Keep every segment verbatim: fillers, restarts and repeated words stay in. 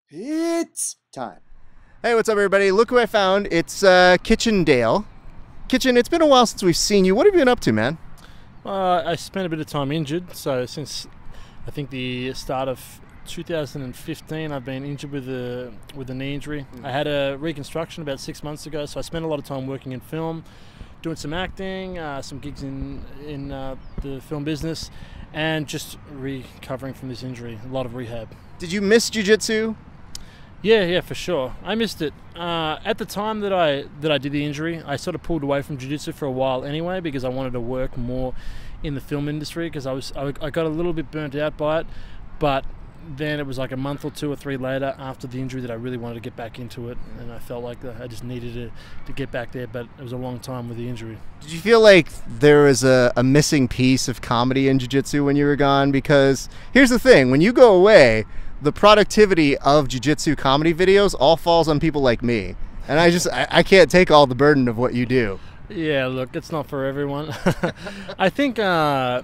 It's time. Hey, what's up, everybody? Look who I found. It's uh, Kitchen Dale. Kitchen, it's been a while since we've seen you. What have you been up to, man? Uh, I spent a bit of time injured. So since I think the start of two thousand fifteen, I've been injured with a with a knee injury. Mm. I had a reconstruction about six months ago, so I spent a lot of time working in film, doing some acting, uh, some gigs in in uh, the film business, and just recovering from this injury. A lot of rehab. Did you miss jiu-jitsu? Yeah, yeah, for sure. I missed it. Uh, at the time that I that I did the injury, I sort of pulled away from jiu-jitsu for a while anyway, because I wanted to work more in the film industry, because I was I, I got a little bit burnt out by it. But then it was like a month or two or three later after the injury that I really wanted to get back into it, and I felt like I just needed to, to get back there, but it was a long time with the injury. Did you feel like there was a, a missing piece of comedy in jiu-jitsu when you were gone? Because here's the thing, when you go away, the productivity of jiu-jitsu comedy videos all falls on people like me. And I just, I, I can't take all the burden of what you do. Yeah, look, it's not for everyone. I think, uh,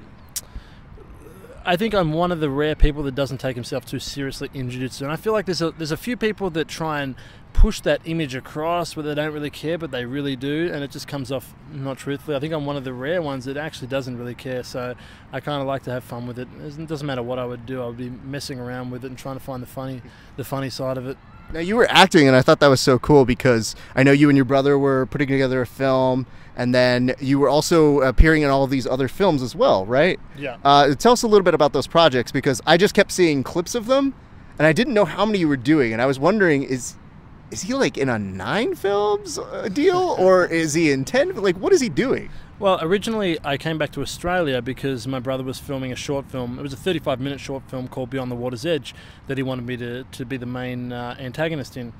I think I'm one of the rare people that doesn't take himself too seriously in jiu-jitsu. And I feel like there's a, there's a few people that try and push that image across where they don't really care, but they really do, and it just comes off not truthfully. I think I'm one of the rare ones that actually doesn't really care, so I kind of like to have fun with it. It doesn't matter what I would do, I would be messing around with it and trying to find the funny, the funny side of it. Now, you were acting, and I thought that was so cool because I know you and your brother were putting together a film, and then you were also appearing in all of these other films as well, right? Yeah. Uh, tell us a little bit about those projects, because I just kept seeing clips of them, and I didn't know how many you were doing, and I was wondering, is is he like in a nine films uh, deal, or is he in ten? Like, what is he doing? Well, originally I came back to Australia because my brother was filming a short film. It was a thirty-five minute short film called Beyond the Water's Edge that he wanted me to, to be the main uh, antagonist in.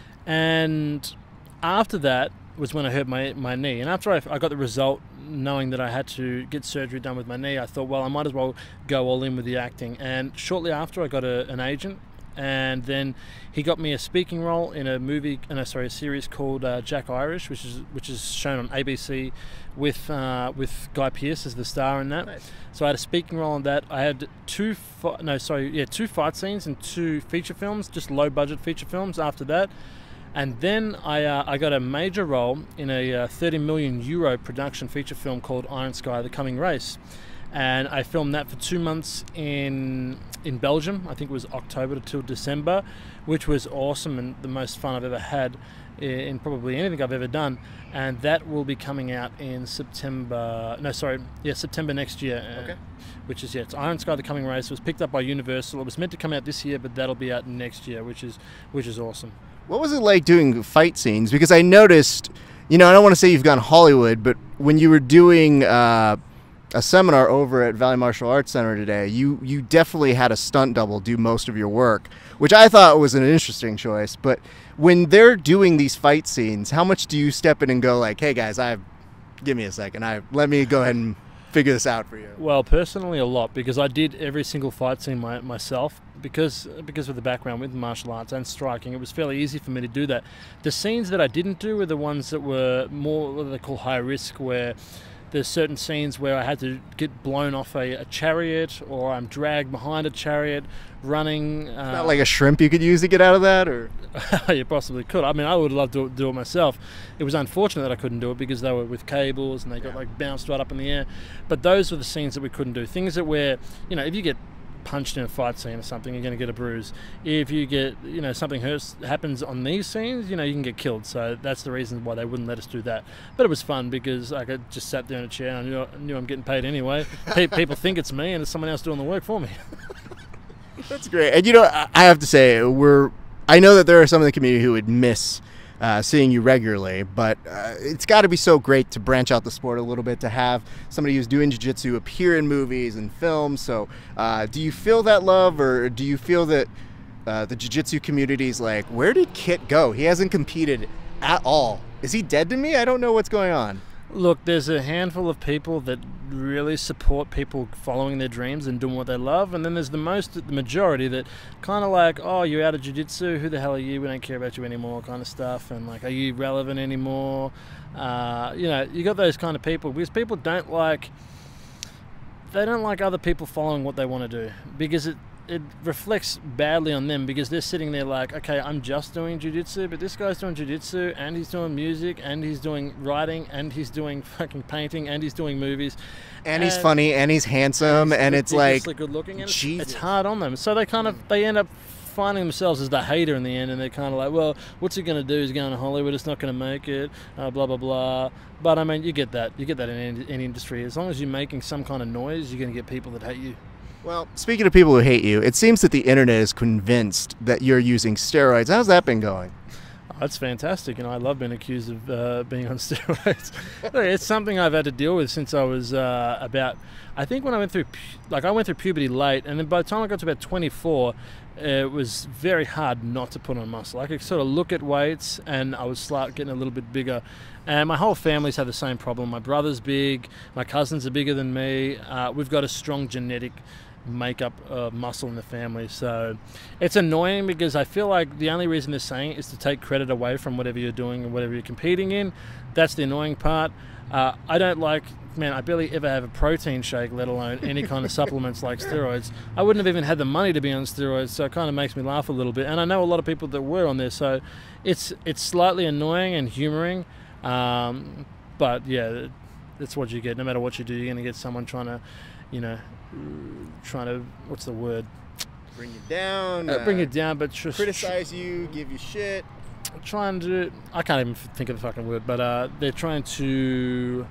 And after that was when I hurt my, my knee. And after I, I got the result, knowing that I had to get surgery done with my knee, I thought, well, I might as well go all in with the acting. And shortly after, I got a, an agent. And then he got me a speaking role in a movie, no, sorry, a series called uh, Jack Irish, which is which is shown on A B C, with uh, with Guy Pearce as the star in that. Nice. So I had a speaking role in that. I had two, no, sorry, yeah, two fight scenes and two feature films, just low budget feature films after that. And then I uh, I got a major role in a uh, thirty million euro production feature film called Iron Sky: The Coming Race. And I filmed that for two months in in Belgium. I think it was October till December, which was awesome and the most fun I've ever had in probably anything I've ever done. And that will be coming out in September. No, sorry, yeah, September next year. Okay. Uh, which is yeah, it's Iron Sky: The Coming Race. It was picked up by Universal. It was meant to come out this year, but that'll be out next year, which is which is awesome. What was it like doing fight scenes? Because I noticed, you know, I don't want to say you've gone Hollywood, but when you were doing Uh, a seminar over at Valley Martial Arts Center today, you you definitely had a stunt double do most of your work, which I thought was an interesting choice. But when they're doing these fight scenes, how much do you step in and go like, hey guys, I give me a second, I let me go ahead and figure this out for you? Well, personally a lot, because I did every single fight scene my, myself because because of the background with martial arts and striking. It was fairly easy for me to do that. The scenes that I didn't do were the ones that were more what they call high risk, where there's certain scenes where I had to get blown off a, a chariot, or I'm dragged behind a chariot running. Uh, Not like a shrimp you could use to get out of that, or? You possibly could. I mean, I would love to do it myself. It was unfortunate that I couldn't do it because they were with cables and they got yeah. like bounced right up in the air. But those were the scenes that we couldn't do. Things that where, you know, if you get punched in a fight scene or something, you're going to get a bruise. If you get, you know, something hurts, happens on these scenes, you know, you can get killed. So that's the reason why they wouldn't let us do that. But it was fun because I could just sat there in a chair and I knew, I knew I'm getting paid anyway. Pe people think it's me and it's someone else doing the work for me. That's great. And you know, I have to say, we're, I know that there are some in the community who would miss Uh, seeing you regularly, but uh, it's got to be so great to branch out the sport a little bit, to have somebody who's doing jiu-jitsu appear in movies and films. So uh, do you feel that love, or do you feel that uh, the jiu-jitsu community is like, where did Kit go? He hasn't competed at all. Is he dead to me? I don't know what's going on. Look, there's a handful of people that really support people following their dreams and doing what they love, and then there's the most, the majority that kind of like, oh, you're out of jiu-jitsu, who the hell are you, we don't care about you anymore kind of stuff, and like, are you relevant anymore? Uh, you know, you got those kind of people, because people don't like, they don't like other people following what they want to do, because it it reflects badly on them because they're sitting there like, okay, I'm just doing jiu-jitsu, but this guy's doing jiu-jitsu and he's doing music and he's doing writing and he's doing fucking painting and he's doing movies. And, and he's funny and he's handsome and, and it's like, good looking and it's, Jesus. it's hard on them. So they kind of, they end up finding themselves as the hater in the end, and they're kind of like, well, what's he going to do? He's going to Hollywood, it's not going to make it, uh, blah, blah, blah. But I mean, you get that. You get that in any, any industry. As long as you're making some kind of noise, you're going to get people that hate you. Well, speaking of people who hate you, it seems that the internet is convinced that you're using steroids. How's that been going? Oh, that's fantastic. You know, I love being accused of uh, being on steroids. It's something I've had to deal with since I was uh, about, I think when I went through, like I went through puberty late, and then by the time I got to about twenty-four, it was very hard not to put on muscle. I could sort of look at weights and I would start getting a little bit bigger. And my whole family's had the same problem. My brother's big, my cousins are bigger than me. Uh, we've got a strong genetic makeup of muscle in the family. So it's annoying because I feel like the only reason they're saying it is to take credit away from whatever you're doing and whatever you're competing in. That's the annoying part. Uh, I don't like, man, I barely ever have a protein shake, let alone any kind of supplements like steroids. I wouldn't have even had the money to be on steroids, so it kind of makes me laugh a little bit. And I know a lot of people that were on there, so it's it's slightly annoying and humoring. Um, but yeah, that's what you get. No matter what you do, you're going to get someone trying to, you know, trying to, what's the word? Bring you down. Uh, uh, bring it down, but just criticize you, give you shit. Trying to, I can't even think of the fucking word, but uh, they're trying to,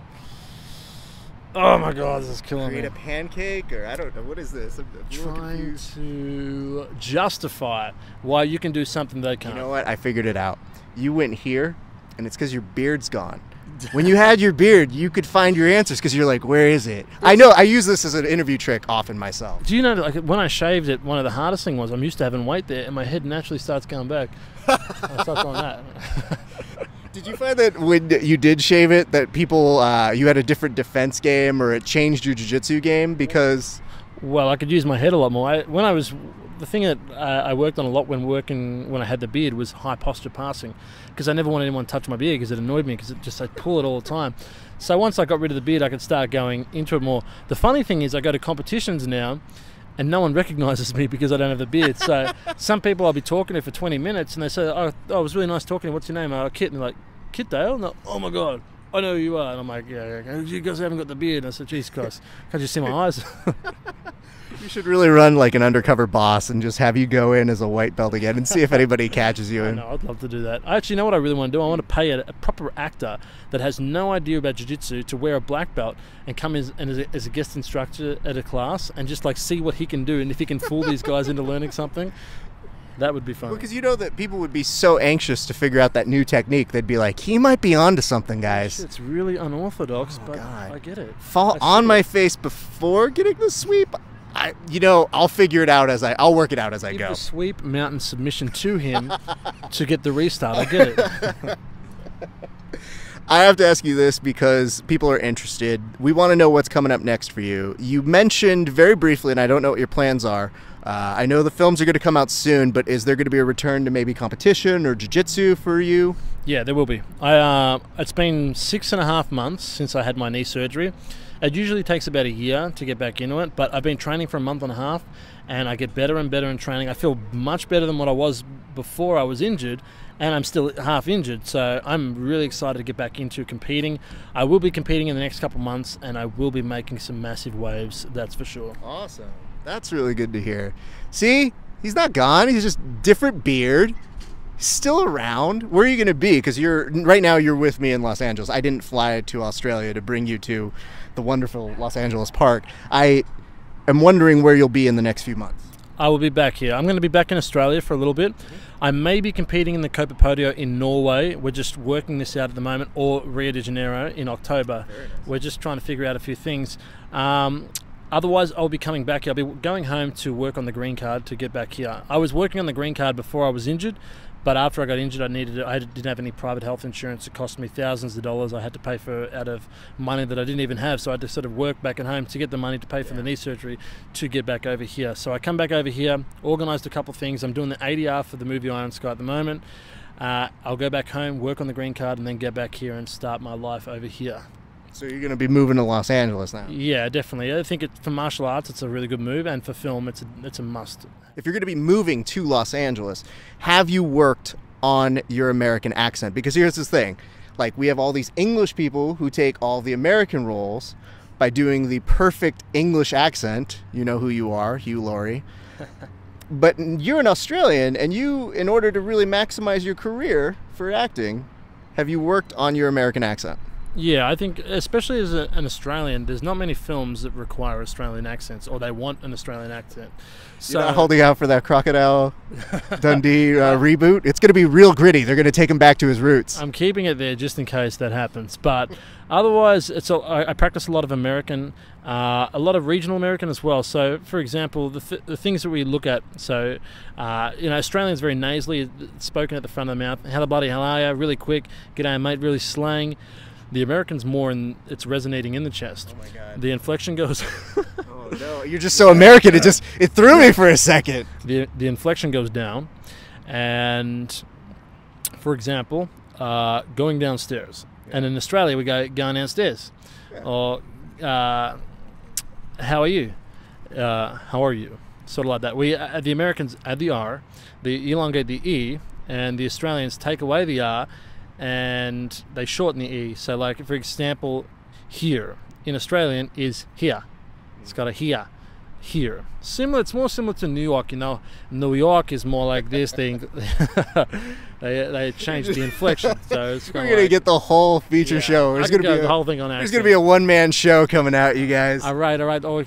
oh my god, this is killing Create me. a pancake, or I don't know, what is this? I'm, I'm a little Trying confused. to justify why you can do something they can't. You know what? I figured it out. You went here, and it's because your beard's gone. When you had your beard, you could find your answers because you're like, where is it? I know, I use this as an interview trick often myself. Do you know, like when I shaved it, one of the hardest thing was I'm used to having weight there, and my head naturally starts going back. I start on that. Did you find that when you did shave it, that people, uh, you had a different defense game, or it changed your jiu-jitsu game because? Well, I could use my head a lot more. I, when I was, the thing that uh, I worked on a lot when working, when I had the beard, was high posture passing, because I never wanted anyone to touch my beard because it annoyed me because it just, I'd pull it all the time. So once I got rid of the beard, I could start going into it more. The funny thing is I go to competitions now and no one recognizes me because I don't have the beard. So some people I'll be talking to for twenty minutes and they say, oh, oh it was really nice talking to you. What's your name? Oh, Kit. And they're like, Kit Dale? No, oh my God, I know who you are. And I'm like, yeah, yeah, you guys haven't got the beard. And I said, Jesus Christ, can't you see my eyes? You should really run like an undercover boss and just have you go in as a white belt again and see if anybody catches you. I know, I'd love to do that. I actually know what I really want to do. I want to pay a, a proper actor that has no idea about jiu-jitsu to wear a black belt and come as, and as, a, as a guest instructor at a class and just like see what he can do, and if he can fool these guys into learning something. That would be fun. Because you know that people would be so anxious to figure out that new technique. They'd be like, he might be onto something, guys. It's really unorthodox, oh, but God. I get it. Fall I on my it. face before getting the sweep? I, you know, I'll figure it out as I, I'll work it out as I Give go. the sweep, mountain submission to him to get the restart. I get it. I have to ask you this because people are interested. We want to know what's coming up next for you. You mentioned very briefly, and I don't know what your plans are. Uh, I know the films are going to come out soon, but is there going to be a return to maybe competition or jiu-jitsu for you? Yeah, there will be. I, uh, it's been six and a half months since I had my knee surgery. It usually takes about a year to get back into it, but I've been training for a month and a half, and I get better and better in training. I feel much better than what I was before I was injured, and I'm still half injured, so I'm really excited to get back into competing. I will be competing in the next couple months, and I will be making some massive waves, that's for sure. Awesome. That's really good to hear. See, he's not gone. He's just different beard. He's still around. Where are you going to be? Because you're right now you're with me in Los Angeles. I didn't fly to Australia to bring you to the wonderful Los Angeles park. I am wondering where you'll be in the next few months. I will be back here. I'm going to be back in Australia for a little bit. Mm-hmm. I may be competing in the Copa Podio in Norway. We're just working this out at the moment, or Rio de Janeiro in October. Very nice. We're just trying to figure out a few things. Um, Otherwise, I'll be coming back here. I'll be going home to work on the green card to get back here. I was working on the green card before I was injured, but after I got injured, I needed it. I didn't have any private health insurance. It cost me thousands of dollars. I had to pay for out of money that I didn't even have, so I had to sort of work back at home to get the money to pay for yeah. the knee surgery to get back over here. So I come back over here, organised a couple of things. I'm doing the A D R for the movie Iron Sky at the moment. Uh, I'll go back home, work on the green card, and then get back here and start my life over here. So you're going to be moving to Los Angeles now. Yeah, definitely. I think it, for martial arts, it's a really good move, and for film, it's a, it's a must. If you're going to be moving to Los Angeles, have you worked on your American accent? Because here's this thing. Like, we have all these English people who take all the American roles by doing the perfect English accent. You know who you are, Hugh Laurie. But you're an Australian, and you, in order to really maximize your career for acting, have you worked on your American accent? Yeah, I think, especially as a, an Australian, there's not many films that require Australian accents, or they want an Australian accent. So, you're not holding out for that Crocodile Dundee uh, reboot? It's going to be real gritty. They're going to take him back to his roots. I'm keeping it there just in case that happens. But otherwise, it's a, I, I practice a lot of American, uh, a lot of regional American as well. So, for example, the, th the things that we look at, so, uh, you know, Australian's very nasally, spoken at the front of the mouth. Hello, buddy, how are you? Really quick. G'day, mate, really slang. The American's more in, it's resonating in the chest. Oh my God. The inflection goes... Oh no, you're just so American, it just, it threw me for a second. The, the inflection goes down, and for example, uh, going downstairs. Yeah. And in Australia, we go going downstairs. Yeah. Or, uh, how are you? Uh, how are you? Sort of like that. We, uh, the Americans add the R, they elongate the E, and the Australians take away the R, and they shorten the E. So like, for example, here in Australian is here. It's got a here, here. Similar, it's more similar to New York, you know. New York is more like this thing. they they changed the inflection. So it's We're gonna like, get the whole feature yeah, show. There's I gonna go be the a, whole thing on. There's gonna be a one-man show coming out, you guys. All right, all right. Oh,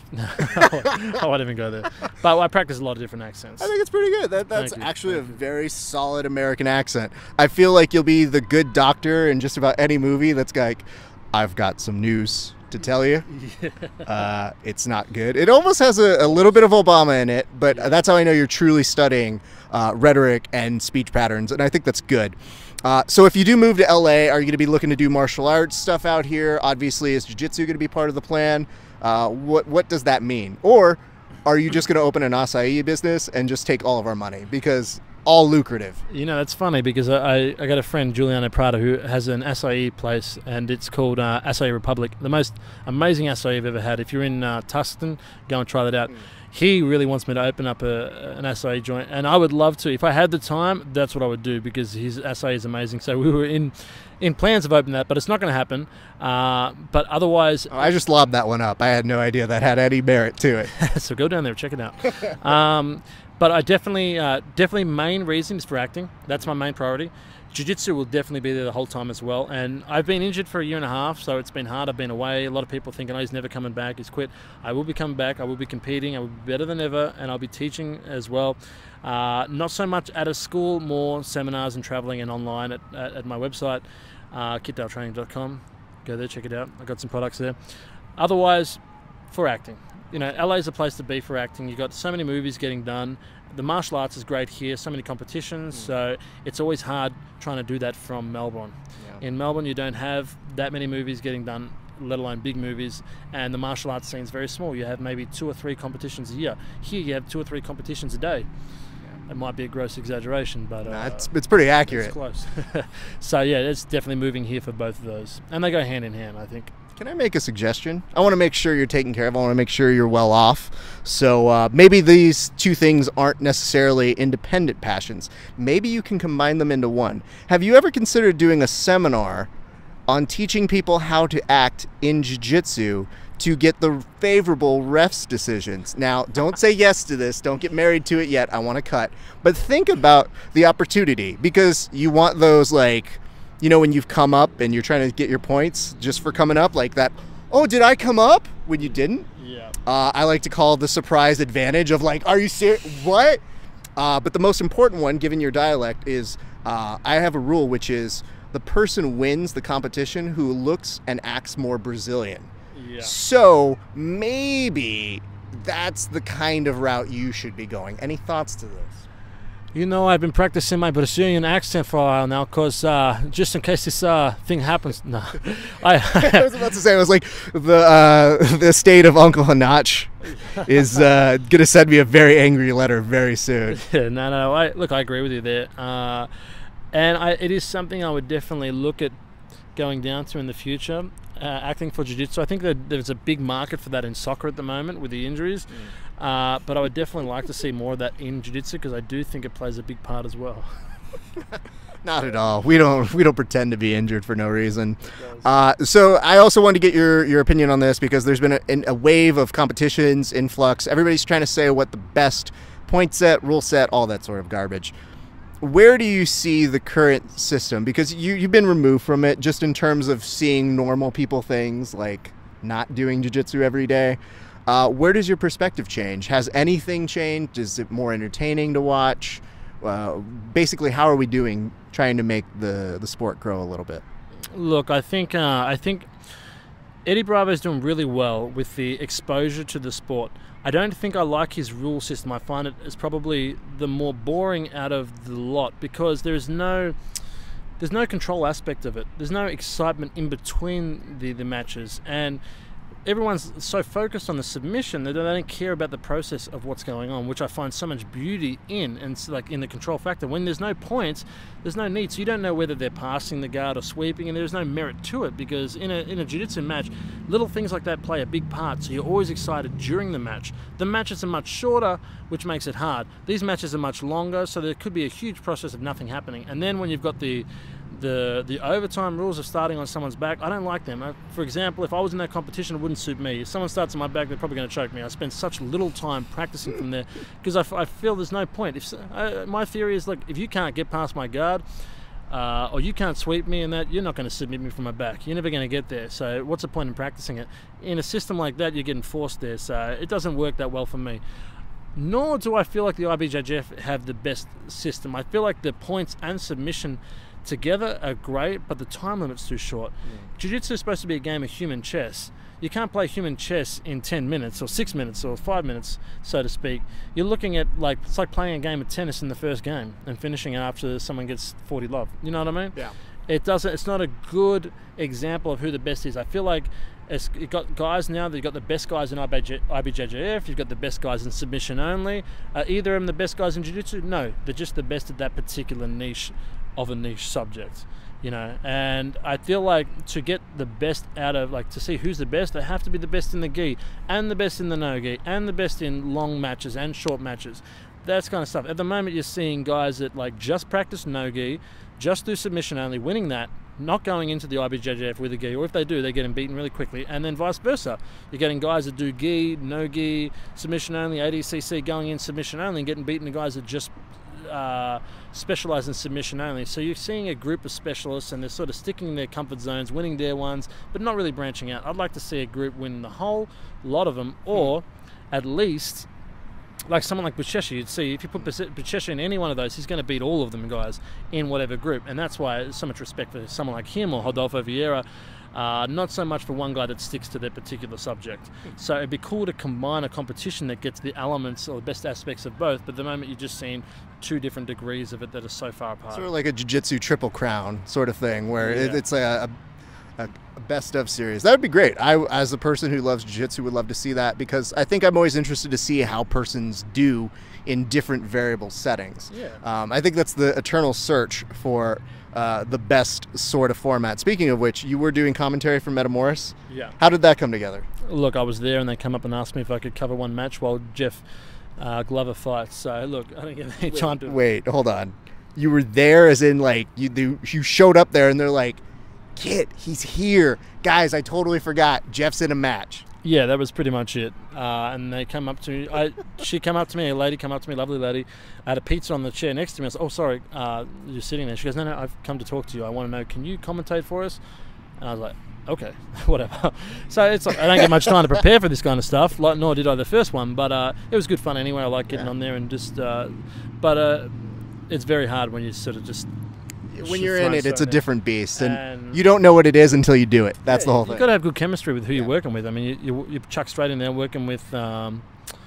I won't even go there. But I practice a lot of different accents. I think it's pretty good. That, that's Thank you. actually Thank a you. very solid American accent. I feel like you'll be the good doctor in just about any movie that's like, I've got some news to tell you. Yeah. Uh, it's not good. It almost has a, a little bit of Obama in it, but Yeah. that's how I know you're truly studying uh, rhetoric and speech patterns, and I think that's good. Uh, so if you do move to L A, are you going to be looking to do martial arts stuff out here? Obviously, is Jiu-Jitsu going to be part of the plan? Uh, what what does that mean? Or are you just going to open an acai business and just take all of our money? Because all lucrative. You know, that's funny because I, I got a friend, Giuliano Prada, who has an acai place, and it's called uh, Acai Republic. The most amazing acai I've ever had. If you're in uh, Tustin, go and try that out. Mm. He really wants me to open up a, an acai joint, and I would love to. If I had the time, that's what I would do because his acai is amazing. So we were in in plans of opening that, but it's not going to happen. Uh, but otherwise... Oh, I just lobbed that one up. I had no idea that had any merit to it. So go down there, check it out. um, But I definitely, uh, definitely main reason is for acting. That's my main priority. Jiu-Jitsu will definitely be there the whole time as well. And I've been injured for a year and a half, so it's been hard. I've been away. A lot of people thinking, oh, he's never coming back. He's quit. I will be coming back. I will be competing. I will be better than ever, and I'll be teaching as well. Uh, not so much at a school, more seminars and traveling and online at, at, at my website, uh, kit dale training dot com. Go there, check it out. I've got some products there. Otherwise, for acting. You know, L A is a place to be for acting. You've got so many movies getting done. The martial arts is great here, so many competitions, mm. so it's always hard trying to do that from Melbourne. Yeah. In Melbourne, you don't have that many movies getting done, let alone big movies, and the martial arts scene is very small. You have maybe two or three competitions a year. Here, you have two or three competitions a day. Yeah. It might be a gross exaggeration, but... No, uh, it's, it's pretty accurate. It's close. So, yeah, it's definitely moving here for both of those, and they go hand in hand, I think. Can I make a suggestion? I want to make sure you're taken care of. I want to make sure you're well off. So uh, maybe these two things aren't necessarily independent passions. Maybe you can combine them into one. Have you ever considered doing a seminar on teaching people how to act in Jiu-Jitsu to get the favorable refs decisions? Now, don't say yes to this. Don't get married to it yet. I want to cut. But think about the opportunity, because you want those, like... You know, when you've come up and you're trying to get your points just for coming up, like that, oh, did I come up when you didn't? Yeah. Uh, I like to call the surprise advantage of like, are you serious? What? Uh, but the most important one, given your dialect, is uh, I have a rule, which is the person wins the competition who looks and acts more Brazilian. Yeah. So maybe that's the kind of route you should be going. Any thoughts to this? You know, I've been practicing my Brazilian accent for a while now, because uh, just in case this uh, thing happens. No, I, I was about to say, I was like, the uh, the state of Uncle Hanach is uh, going to send me a very angry letter very soon. no, no, I, look, I agree with you there. Uh, and I, it is something I would definitely look at going down to in the future, uh, acting for jiu-jitsu. I think that there's a big market for that in soccer at the moment with the injuries, mm. uh, but I would definitely like to see more of that in jiu-jitsu because I do think it plays a big part as well. Not at all. We don't we don't pretend to be injured for no reason. Uh, so I also wanted to get your, your opinion on this because there's been a, a wave of competitions, influx. Everybody's trying to say what the best point set, rule set, all that sort of garbage. Where do you see the current system? Because you, you've been removed from it just in terms of seeing normal people things like not doing jiu-jitsu every day. Uh, where does your perspective change? Has anything changed? Is it more entertaining to watch? Uh, basically, how are we doing trying to make the, the sport grow a little bit? Look, I think uh, I think Eddie Bravo is doing really well with the exposure to the sport. I don't think I like his rule system. I find it is probably the more boring out of the lot because there's no there's no control aspect of it. There's no excitement in between the, the matches, and everyone's so focused on the submission that they don't care about the process of what's going on, which I find so much beauty in, and so like in the control factor. When there's no points, there's no need. So you don't know whether they're passing the guard or sweeping, and there's no merit to it because in a in a jiu-jitsu match, little things like that play a big part. So you're always excited during the match. The matches are much shorter, which makes it hard. These matches are much longer, so there could be a huge process of nothing happening. And then when you've got the The the overtime rules of starting on someone's back, I don't like them. Uh, for example, if I was in that competition, it wouldn't suit me. If someone starts on my back, they're probably going to choke me. I spend such little time practicing from there because I, f I feel there's no point. If uh, my theory is, look, if you can't get past my guard uh, or you can't sweep me in that, you're not going to submit me from my back. You're never going to get there. So what's the point in practicing it? In a system like that, you're getting forced there. So it doesn't work that well for me. Nor do I feel like the I B J J F have the best system. I feel like the points and submission together are great, but the time limit's too short. Yeah. Jiu-Jitsu is supposed to be a game of human chess. You can't play human chess in ten minutes or six minutes or five minutes, so to speak. You're looking at like it's like playing a game of tennis in the first game and finishing it after someone gets forty love. You know what I mean? Yeah. It doesn't. It's not a good example of who the best is. I feel like it's, you've got guys now that you've got the best guys in I B J J F. You've got the best guys in submission only. Are either of them the best guys in jiu-jitsu? No, they're just the best at that particular niche of a niche subject, you know. And I feel like to get the best out of, like, to see who's the best, they have to be the best in the gi and the best in the no gi and the best in long matches and short matches. That's kind of stuff. At the moment, you're seeing guys that like just practice no gi, just do submission only, winning that, not going into the I B J J F with a gi, or if they do, they're getting beaten really quickly, and then vice versa. You're getting guys that do gi, no gi, submission only, A D C C, going in submission only, and getting beaten to guys that just uh, specialize in submission only. So you're seeing a group of specialists, and they're sort of sticking in their comfort zones, winning their ones, but not really branching out. I'd like to see a group win the whole lot of them, or at least like someone like Buchecha. You'd see if you put Buchecha in any one of those, he's going to beat all of them guys in whatever group, and that's why there's so much respect for someone like him or Rodolfo Vieira. Uh, not so much for one guy that sticks to their particular subject. So it'd be cool to combine a competition that gets the elements or the best aspects of both, but at the moment you're just seeing two different degrees of it that are so far apart. Sort of like a jiu-jitsu triple crown sort of thing, where yeah. it, it's a, a, a best of series. That would be great. I, as a person who loves jiu-jitsu, would love to see that, because I think I'm always interested to see how persons do in different variable settings. Yeah. Um, I think that's the eternal search for Uh, the best sort of format. Speaking of which, you were doing commentary for Metamoris. Yeah. How did that come together? Look, I was there, and they come up and asked me if I could cover one match while Jeff uh, Glover fights. So look, I don't get any time to. Wait, hold on. You were there, as in like you you showed up there, and they're like, "Kid, he's here, guys! I totally forgot. Jeff's in a match." Yeah, that was pretty much it. Uh, and they come up to me. I, she came up to me, a lady came up to me, lovely lady. I had a pizza on the chair next to me. I said, oh, sorry, uh, you're sitting there. She goes, no, no, I've come to talk to you. I want to know, can you commentate for us? And I was like, okay, whatever. So it's like, I don't get much time to prepare for this kind of stuff, like, nor did I the first one. But uh, it was good fun anyway. I like getting yeah. on there and just, uh, but uh, it's very hard when you sort of just, when you're in it, it's a there. different beast, and, and you don't know what it is until you do it. That's yeah, the whole thing. You've got to have good chemistry with who yeah. you're working with. I mean, you, you, you chuck straight in there working with um,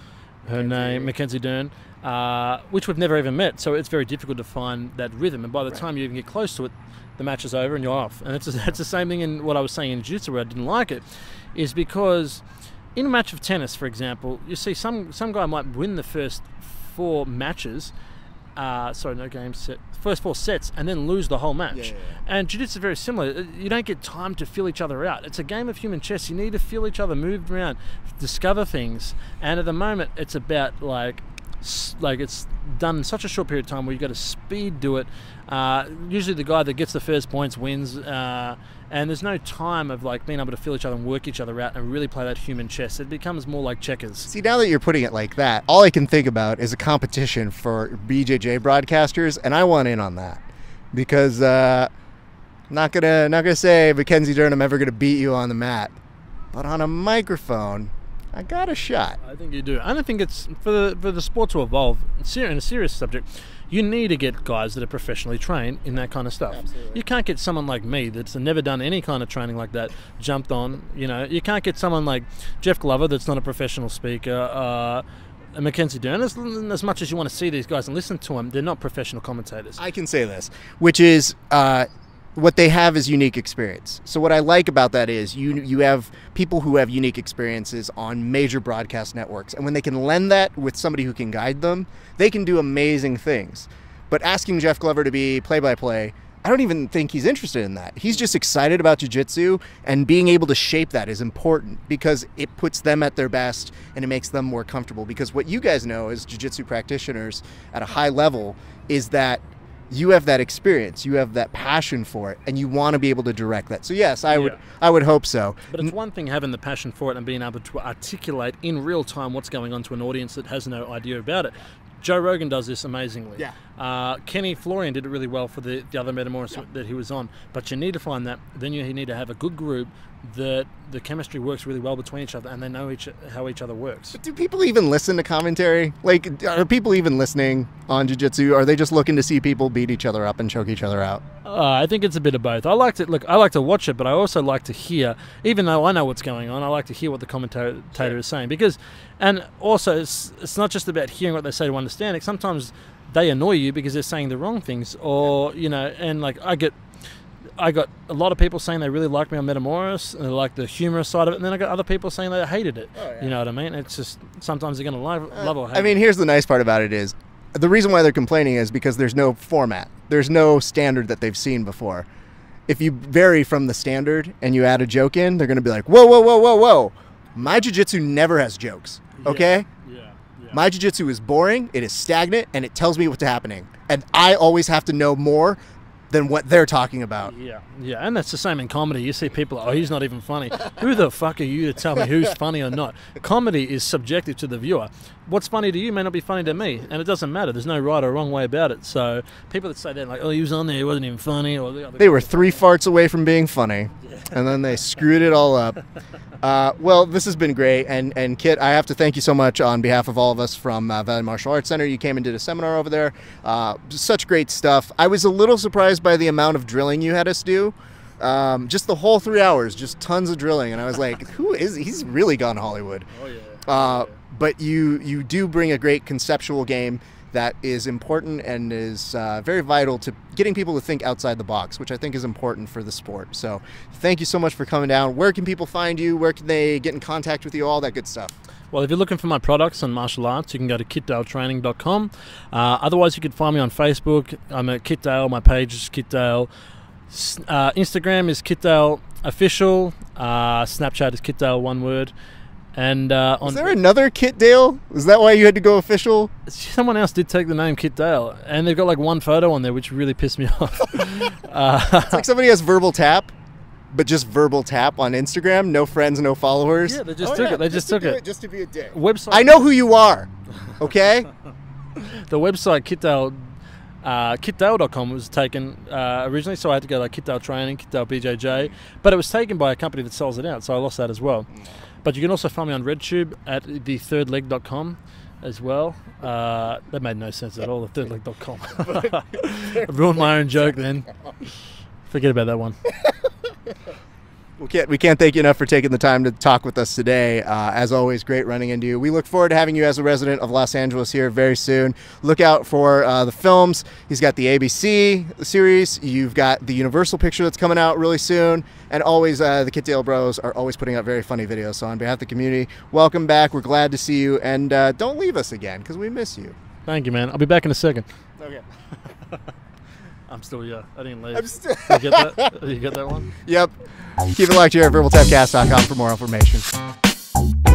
her Mackenzie. name, Mackenzie Dern, uh, which we've never even met, so it's very difficult to find that rhythm, and by the right. time you even get close to it, the match is over and you're off. And it's, it's the same thing in what I was saying in jiu-jitsu where I didn't like it, is because in a match of tennis, for example, you see some, some guy might win the first four matches, uh, sorry, no game set, first four sets, and then lose the whole match. Yeah, yeah, yeah. And jiu-jitsu is very similar. You don't get time to feel each other out. It's a game of human chess. You need to feel each other, move around, discover things. And at the moment, it's about like, like it's done in such a short period of time where you've got to speed do it. Uh, usually the guy that gets the first points wins, uh, and there's no time of like being able to feel each other and work each other out and really play that human chess. It becomes more like checkers. See, now that you're putting it like that, all I can think about is a competition for B J J broadcasters, and I want in on that because uh, not gonna not gonna say Mackenzie Dern I'm ever gonna beat you on the mat, but on a microphone, I got a shot. I think you do. I don't think it's for the for the sport to evolve in a serious subject. You need to get guys that are professionally trained in that kind of stuff. Absolutely. You can't get someone like me that's never done any kind of training like that, jumped on. You know, you can't get someone like Jeff Glover that's not a professional speaker. Uh, Mackenzie Dern, as, as much as you want to see these guys and listen to them, they're not professional commentators. I can say this, which is uh, what they have is unique experience. So what I like about that is you you have people who have unique experiences on major broadcast networks, and when they can lend that with somebody who can guide them, they can do amazing things. But asking Jeff Glover to be play-by-play, I don't even think he's interested in that. He's just excited about jiu-jitsu, and being able to shape that is important because it puts them at their best and it makes them more comfortable. Because what you guys know as jiu-jitsu practitioners at a high level is that you have that experience, you have that passion for it, and you want to be able to direct that. So yes, I would, Yeah. I would hope so. But it's one thing having the passion for it and being able to articulate in real time what's going on to an audience that has no idea about it. Joe Rogan does this amazingly. Yeah. Uh, Kenny Florian did it really well for the, the other Metamoris yeah. that he was on. But you need to find that. Then you need to have a good group that the chemistry works really well between each other and they know each, how each other works. But do people even listen to commentary? Like, are people even listening on jiu-jitsu? Are they just looking to see people beat each other up and choke each other out? Uh, I think it's a bit of both. I like to look. I like to watch it, but I also like to hear. Even though I know what's going on, I like to hear what the commentator sure. is saying. Because, and also, it's, it's not just about hearing what they say to understand it. Sometimes they annoy you because they're saying the wrong things, or you know. And like I get, I got a lot of people saying they really like me on Metamoris and they like the humorous side of it, and then I got other people saying they hated it. Oh, yeah. You know what I mean? It's just sometimes they're gonna love, uh, love or hate. I mean, here's the nice part about it is. The reason why they're complaining is because there's no format. There's no standard that they've seen before. If you vary from the standard and you add a joke in, they're going to be like, whoa, whoa, whoa, whoa, whoa. My jiu-jitsu never has jokes, okay? Yeah, yeah, yeah. My jiu-jitsu is boring, it is stagnant, and it tells me what's happening. And I always have to know more than what they're talking about. Yeah, yeah, and that's the same in comedy. You see people, oh, he's not even funny. Who the fuck are you to tell me who's funny or not? Comedy is subjective to the viewer. What's funny to you may not be funny to me, and it doesn't matter. There's no right or wrong way about it. So people that say that, like, oh, he was on there, he wasn't even funny, or the other they were three farts away from being funny, yeah. And then they screwed it all up. Uh, well, this has been great, and and Kit, I have to thank you so much on behalf of all of us from uh, Valley Martial Arts Center. You came and did a seminar over there. Uh, such great stuff. I was a little surprised by the amount of drilling you had us do. Um, just the whole three hours, just tons of drilling, and I was like, who is he? He's really gone Hollywood. Oh yeah. Uh, oh, yeah. But you you do bring a great conceptual game that is important and is uh, very vital to getting people to think outside the box, which I think is important for the sport. So thank you so much for coming down. Where can people find you? Where can they get in contact with you? All that good stuff. Well, if you're looking for my products on martial arts, you can go to kit dale training dot com. Uh, otherwise, you can find me on Facebook. I'm at Kit Dale. My page is Kit Dale. Uh, Instagram is Kit Dale Official. Uh, Snapchat is Kit Dale, one word. And uh, on, is there another Kit Dale? Is that why you had to go official? Someone else did take the name Kit Dale, and they've got like one photo on there, which really pissed me off. uh, it's like somebody has verbal tap, but just verbal tap on Instagram. No friends, no followers. Yeah, they just oh, took yeah, it. They just, just took to it. it. Just to be a dick. Website. I know who you are. Okay. The website Kit Dale. Uh, kit dale dot com was taken uh, originally, so I had to go like Kit Dale Training, Kit Dale B J J, but it was taken by a company that sells it out, so I lost that as well. But you can also find me on RedTube at the third leg dot com as well. Uh, that made no sense at all, the third leg dot com. I ruined my own joke then. Forget about that one. We can't, we can't thank you enough for taking the time to talk with us today. Uh, as always, great running into you. We look forward to having you as a resident of Los Angeles here very soon. Look out for uh, the films. He's got the A B C series. You've got the Universal picture that's coming out really soon. And always, uh, the Kit Dale Bros are always putting out very funny videos. So on behalf of the community, welcome back. We're glad to see you. And uh, don't leave us again, because we miss you. Thank you, man. I'll be back in a second. Okay. I'm still yeah. I didn't leave. I'm still You get that? You get that one? Yep. Keep it locked here at verbal tap cast dot com for more information.